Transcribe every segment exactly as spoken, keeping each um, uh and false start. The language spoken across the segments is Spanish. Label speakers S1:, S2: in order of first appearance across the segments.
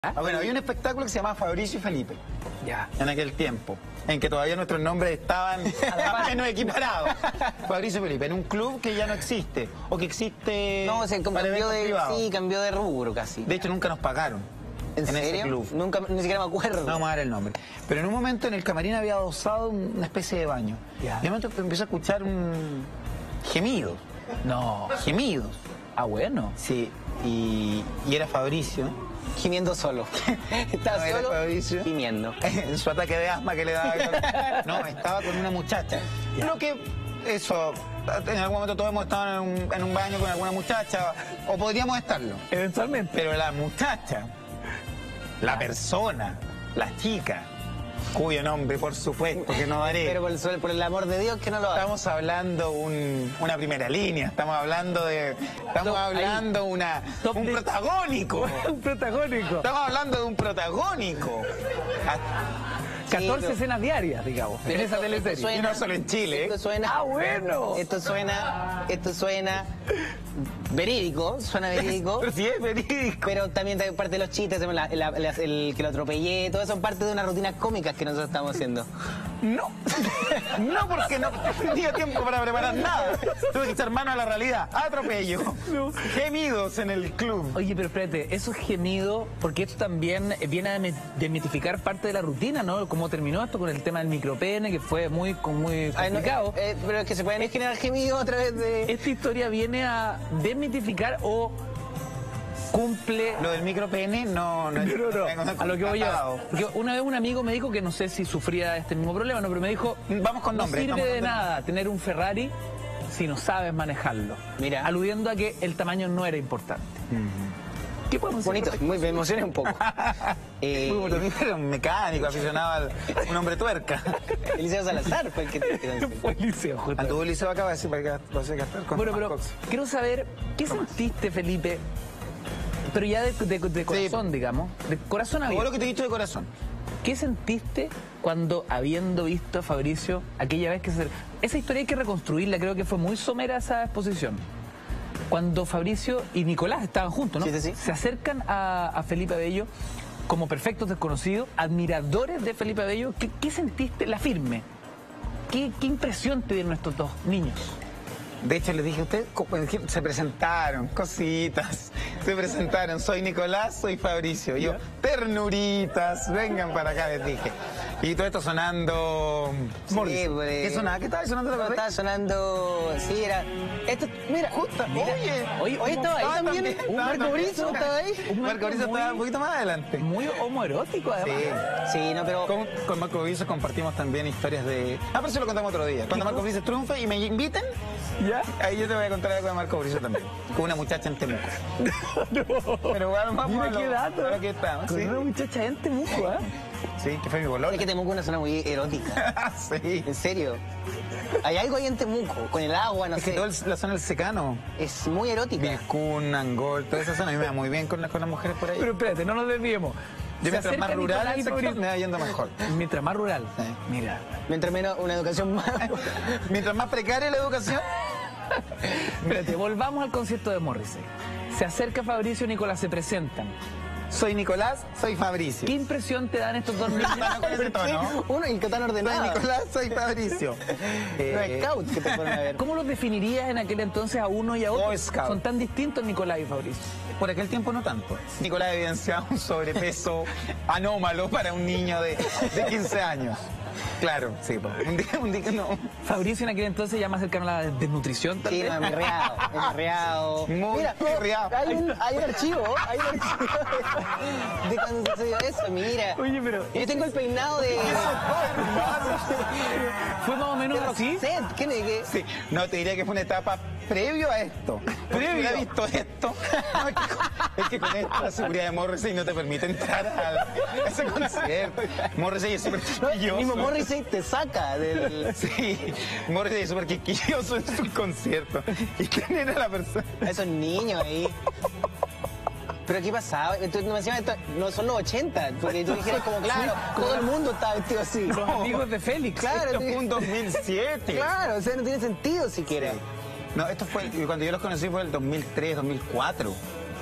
S1: Ah, bueno, había un espectáculo que se llamaba Fabricio y Felipe.
S2: Ya.
S1: En aquel tiempo, en que todavía nuestros nombres estaban menos equiparados. Fabricio y Felipe, en un club que ya no existe, o que existe
S3: No, se
S1: para
S3: cambió
S1: eventos
S3: de,
S1: privados.
S3: sí, cambió de rubro casi.
S1: De hecho, nunca nos pagaron.
S3: ¿En,
S1: en
S3: serio?
S1: ese club.
S3: Nunca, ni siquiera me acuerdo.
S1: No vamos a dar el nombre. Pero en un momento en el camarín había adosado una especie de baño.
S2: Ya.
S1: Y en un momento empecé a escuchar un gemido.
S2: No.
S1: Gemidos.
S2: Ah, bueno.
S1: Sí. Y, y era Fabricio.
S3: Gimiendo solo. Estaba
S1: No, era
S3: solo
S1: Fabricio.
S3: gimiendo.
S1: En su ataque de asma que le daba. No, estaba con una muchacha.
S2: Ya.
S1: Lo que, eso, en algún momento todos hemos estado en un, en un baño con alguna muchacha, o podríamos estarlo.
S2: Eventualmente.
S1: Pero la muchacha, la persona, la chica, cuyo nombre, por supuesto, que no daré.
S3: Pero por el, sol- por el amor de Dios que no lo haga.
S1: Estamos hablando un, una primera línea, estamos hablando de. Estamos
S2: Top,
S1: hablando una,
S2: Top
S1: un
S2: de-
S1: protagónico.
S2: Un protagónico.
S1: Estamos hablando de un protagónico.
S2: catorce
S3: pero-
S2: escenas diarias, digamos, en esa
S3: Esto
S2: teleserie.
S3: suena-
S1: Y no solo en Chile, ¿eh?
S3: Esto suena.
S2: Ah, bueno.
S3: Esto suena. Esto suena. Verídico. Suena verídico.
S1: Pero sí es verídico.
S3: Pero también hay parte de los chistes, la- la- la- el que lo atropellé, todo eso son parte de unas rutinas cómicas que nosotros estamos haciendo.
S1: No. No, porque no tenía tiempo para preparar nada. Tuve que echar mano a la realidad. Atropello.
S2: No.
S1: Gemidos en el club.
S2: Oye, pero espérate, esos gemidos, porque esto también viene a demi- desmitificar parte de la rutina, ¿no? Cómo terminó esto con el tema del micropene, que fue muy, con- muy
S3: Ay, no,
S2: complicado.
S3: eh, pero es que se pueden generar gemidos a través de.
S2: Esta historia viene a desmitificar o cumple...
S1: Lo del micropene no, no,
S2: No, no,
S1: no,
S2: a lo que voy yo.
S1: tratado.
S2: Porque una vez un amigo me dijo que no sé si sufría este mismo problema, no, pero me dijo,
S1: Vamos con
S2: no
S1: nombres.
S2: sirve
S1: estamos
S2: de
S1: con-
S2: nada tener un Ferrari si no sabes manejarlo.
S3: Mira.
S2: Aludiendo a que el tamaño no era importante. ¿Qué podemos decir?
S3: Bonito, muy, me emocioné un poco. Eh,
S1: Muy bonito. Era un mecánico aficionado al un hombre tuerca.
S3: Eliseo Salazar fue el que te
S2: Fue el liceo, justo.
S1: Anduvo el liceo acaba de decir para que lo sé que estar con
S2: Bueno,
S1: más
S2: pero
S1: cosas.
S2: quiero saber, ¿qué sentiste, Felipe? Pero ya de, de- de corazón, digamos, de corazón
S1: Todo
S2: abierto.
S1: lo que te he dicho de corazón.
S2: ¿Qué sentiste cuando, habiendo visto a Fabricio aquella vez que se... Esa historia hay que reconstruirla, creo que fue muy somera esa exposición. Cuando Fabricio y Nicolás estaban juntos, ¿no?
S3: Sí, sí, sí.
S2: Se acercan a, a Felipe Abello como perfectos desconocidos, admiradores de Felipe Abello. ¿Qué, qué sentiste? La firme. ¿Qué, ¿Qué impresión te dieron estos dos niños?
S1: De hecho, les dije, ustedes co- se presentaron, cositas. Se presentaron, soy Nicolás, soy Fabricio. Y yo, ternuritas, vengan para acá, les dije. Y todo esto sonando... Morris.
S3: pues,
S1: ¿Qué sonaba? ¿Qué estaba sonando la
S3: no,
S1: verdad?
S3: estaba sonando. Sí, era. Esto, mira,
S1: Justo,
S3: mira.
S1: oye,
S3: Oye, oye, estaba ahí también. Un
S1: estaba
S3: Marco
S1: también.
S3: Brizo estaba ahí.
S2: Un
S1: Marco Brizo
S2: muy-
S1: estaba un poquito más adelante.
S2: Muy homoerótico, además.
S1: Sí.
S3: Sí, no, pero.
S1: Con, con Marco Brizo compartimos también historias de... Ah, pero eso lo contamos otro día. Cuando Marco Brizo triunfe y me inviten,
S2: ¿Ya?
S1: ahí yo te voy a contar algo de Marco Brizo también. Con una muchacha en Temuco. Pero bueno, vamos
S2: Mira
S1: a lo-
S2: qué dato.
S1: a lo que estamos,
S2: Con
S1: ¿sí?
S2: una muchacha en Temuco, ¿ah?
S1: Sí, que fue mi bolón.
S3: Es que Temuco es una zona muy erótica.
S1: Sí.
S3: En serio. Hay algo ahí en Temuco, con el agua, no
S1: Es
S3: sé.
S1: que toda la zona del secano,
S3: Es muy erótica.
S1: Vilcún, Angol, toda esa zona a mí me va muy bien con, la- con las mujeres por ahí.
S2: Pero espérate, no nos desviemos.
S1: Yo
S2: Se
S1: mientras más
S2: acerca
S1: rural
S2: Nicolás
S1: el
S2: y
S1: sector,
S2: Fabricio.
S1: me va yendo mejor.
S2: Mientras más rural.
S1: Sí.
S2: Mira.
S3: Mientras menos una educación más.
S1: Mientras más precaria la educación,
S2: Espérate, volvamos al concierto de Morrissey. Se acerca Fabricio y Nicolás, se presentan.
S1: soy Nicolás, soy Fabricio.
S2: ¿Qué impresión te dan estos dos niños?
S1: No, con ese tono.
S3: Uno y que tan
S1: Soy
S3: ordenado.
S1: Nicolás, soy Fabricio.
S3: Los
S1: Eh,
S3: scouts que te fueron a ver.
S2: ¿Cómo los definirías en aquel entonces a uno y a otro?
S1: Boy Scout.
S2: Son tan distintos Nicolás y Fabricio.
S1: Por aquel tiempo no tanto. Nicolás evidenciaba un sobrepeso anómalo para un niño de, de quince años. Claro, sí. po. Un día, un día que no.
S2: Fabricio en aquel entonces ya más cercano a la desnutrición, tal
S3: Sí,
S2: vez.
S3: no, emerreado, emerreado.
S1: Muy
S3: Mira,
S1: emerreado.
S3: hay un, hay un archivo, hay un archivo de, de cuando sucedió eso, mira.
S2: Oye, pero
S3: Yo tengo el peinado de...
S2: fue más o menos
S3: de
S2: así.
S3: Roxette, ¿qué ne- qué?
S1: Sí, no, te diría que fue una etapa previo a esto. Previo. Hubiera visto esto. No, es, que con, es que con esto la seguridad de Morrissey no te permite entrar al- a ese concierto. Morrissey es súper
S3: No, el
S1: quisquilloso.
S3: mismo Morrissey te saca del...
S1: Sí, Morrissey es súper quisquilloso en su concierto. ¿Y quién era la persona?
S3: a esos niños ahí. ¿Pero qué pasaba? Esto, no, encima esto, no son los ochenta, porque tú dijeras como, claro, todo el mundo estaba vestido así.
S2: Los amigos de Félix.
S3: Claro,
S1: Esto
S3: sí.
S1: fue un dos mil siete.
S3: Claro, o sea, no tiene sentido siquiera.
S1: No, esto fue, cuando yo los conocí fue el dos mil tres, dos mil cuatro.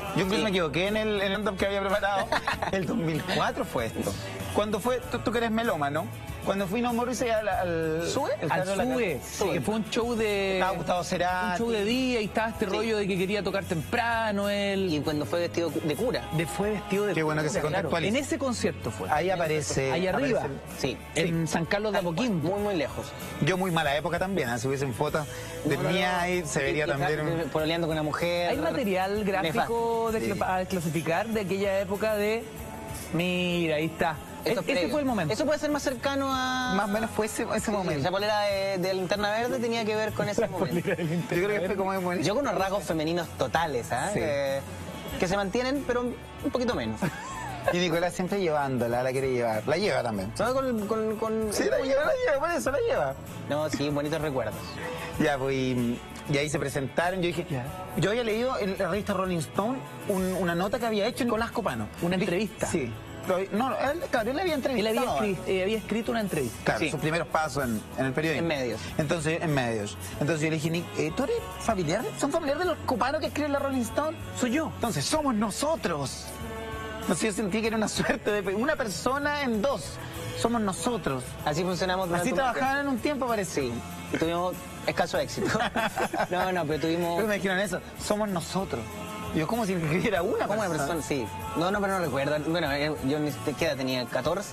S1: Yo incluso
S3: Sí.
S1: me equivoqué en el, en el stand-up que había preparado. El dos mil cuatro fue esto. Cuando fue, tú, tú que eres melómano, cuando fui No Morrissey al... al
S3: ¿Sube?
S1: el
S2: Al
S1: Teatro de la
S2: Sube,
S1: Casa.
S2: que fue un show de...
S1: Estaba Gustavo Cerati.
S2: Un show de día y estaba este
S3: Sí.
S2: rollo de que quería tocar temprano, él...
S3: Y cuando fue vestido de cura.
S2: de fue vestido de...
S1: Qué bueno que se
S2: claro.
S1: contextualiza.
S2: En ese concierto fue.
S1: Ahí aparece...
S2: Ahí arriba.
S1: aparece-
S3: Sí.
S2: En San Carlos de Apoquindo.
S3: Muy, muy lejos.
S1: Yo muy mala época también, ¿eh? Si hubiesen fotos de
S3: No, no,
S1: mía
S3: no.
S1: ahí se vería
S3: Y- y
S1: también...
S3: tra-
S1: un-
S3: Pololeando con una mujer.
S2: Hay material gráfico de
S1: Sí.
S2: cla- a clasificar de aquella época de... Mira, ahí está.
S3: Eso
S2: E- ese
S3: previo.
S2: fue el momento.
S3: Eso puede ser más cercano a...
S1: Más o menos fue ese, ese
S3: Sí,
S1: momento.
S3: esa polera de, de Linterna Verde tenía que ver con ese momento.
S1: Yo creo que fue como... muy-
S3: Yo con unos rasgos femeninos totales, ¿ah?
S1: Sí.
S3: Eh, que se mantienen, pero un poquito menos.
S1: Y Nicolás siempre llevándola, la quiere llevar. La lleva también.
S3: ¿Sabes? Con, con, con-
S1: Sí, la lleva, la lleva, por eso la lleva.
S3: No, sí, bonitos recuerdos.
S1: Ya, pues, y, y ahí se presentaron. Yo dije,
S2: Ya.
S1: yo había leído en la revista Rolling Stone un- una nota que había hecho Nicolás Copano.
S2: Una
S1: Dije,
S2: entrevista.
S1: Sí. Lo- No, él, claro, él había
S2: Él
S1: entrevistado.
S2: había, escri- eh, había escrito una entrevista.
S1: Claro,
S3: Sí.
S1: sus primeros pasos en, en el periodismo.
S3: En medios.
S1: Entonces, en medios. Entonces yo le dije, Nick, eh, ¿tú eres familiar? ¿Son familiares de los Copanos que escriben la Rolling Stone?
S2: Soy yo.
S1: Entonces, somos nosotros. No sé, yo sentí que era una suerte de una persona en dos. Somos nosotros.
S3: Así funcionamos durante
S1: Así
S3: un
S1: trabajaban en un tiempo, parece.
S3: Sí, y tuvimos escaso éxito. No, no, pero tuvimos...
S1: Pero me dijeron eso, somos nosotros. Y yo, como si escribiera una
S3: ¿Cómo una
S1: persona.
S3: persona? Sí. No, no, pero no recuerdo. Bueno, eh, yo ni ¿qué edad tenía? ¿catorce?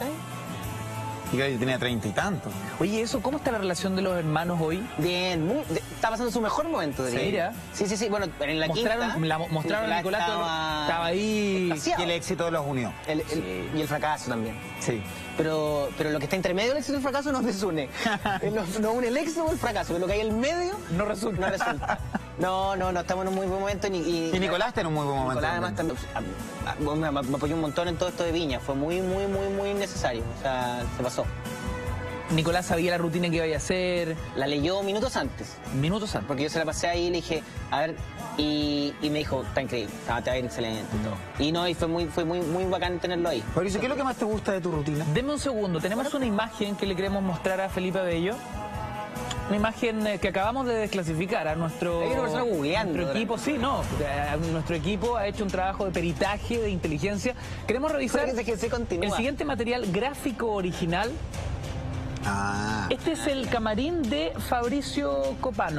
S1: Y claro, yo tenía treinta y tantos.
S2: Oye, eso, ¿cómo está la relación de los hermanos hoy?
S3: Bien, muy, de- está pasando su mejor momento, diría.
S2: Sí, mira.
S3: Sí, sí, sí. Bueno, en la
S2: Mostraron,
S3: quinta...
S2: la- mostraron a Nicolás,
S3: estaba,
S2: estaba ahí.
S3: extasiado.
S1: Y el éxito los unió.
S3: El- el- Y el fracaso también.
S1: Sí.
S3: Pero, pero lo que está entre medio del éxito y el fracaso nos desune. Eh, nos, nos une el éxito o el fracaso. Pero lo que hay en el medio
S2: No resulta.
S3: no resulta. No, no, no, estamos en un muy buen momento. Y, y,
S1: Y Nicolás está en un muy buen momento.
S3: Nicolás además
S1: también.
S3: también, a- a- me, me- me apoyó un montón en todo esto de Viña. Fue muy, muy, muy, muy necesario. O sea, se pasó.
S2: Nicolás sabía la rutina que iba a hacer
S3: La leyó minutos antes.
S2: minutos antes.
S3: Porque yo se la pasé ahí y le dije, a ver, y, y me dijo, está increíble, está, te va a ir excelente y todo. Y no, y fue muy, fue muy, muy bacán tenerlo ahí.
S1: Mauricio, ¿qué es lo que más te gusta de tu rutina?
S2: Deme un segundo, tenemos una imagen que le queremos mostrar a Felipe Abello. Una imagen eh, que acabamos de desclasificar a nuestro,
S3: Hay una persona googleando,
S2: nuestro
S3: ¿verdad?
S2: equipo. Sí, no, a- nuestro equipo ha hecho un trabajo de peritaje, de inteligencia. Queremos revisar
S3: Fíjese que se continúa.
S2: el siguiente material gráfico original.
S1: Ah.
S2: Este es el camarín de Fabricio Copano.